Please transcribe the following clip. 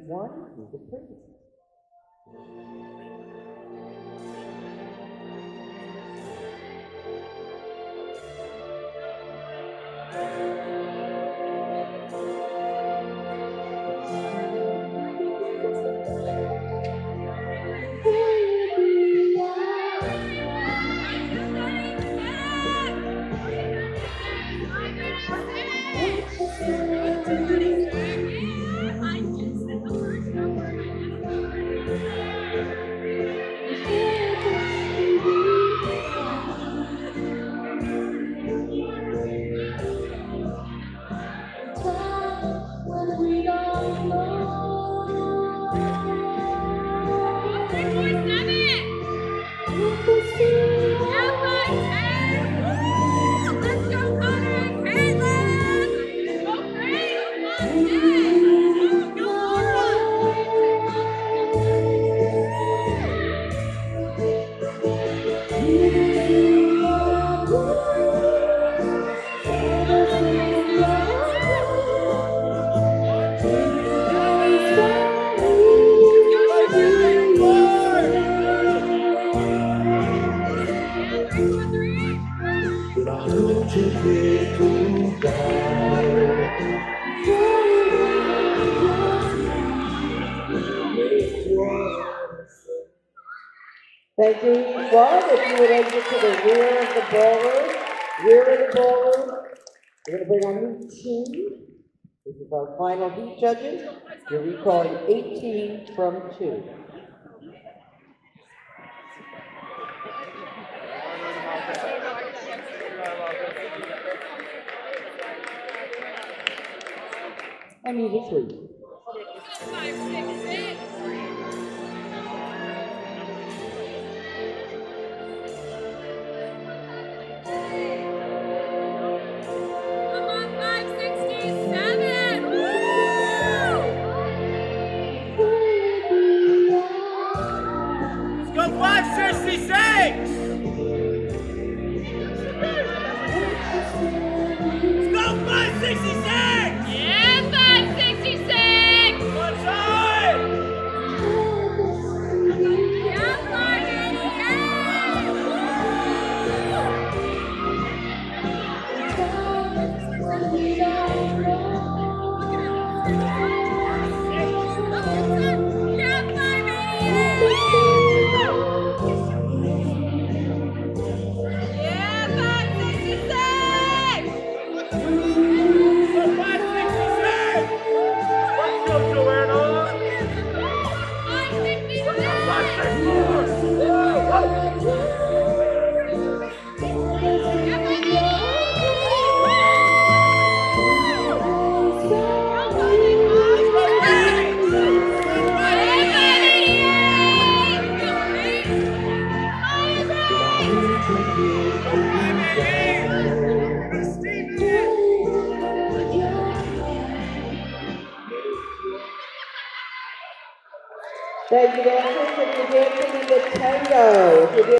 1, music please. Thank you, each one. If you would exit to the rear of the ballroom, we're going to bring our new team. This is our final heat judges. You're recalling 18 from 2. And music please. 5, 6, 6. Thank you, dancers, and you're dancing in the tango.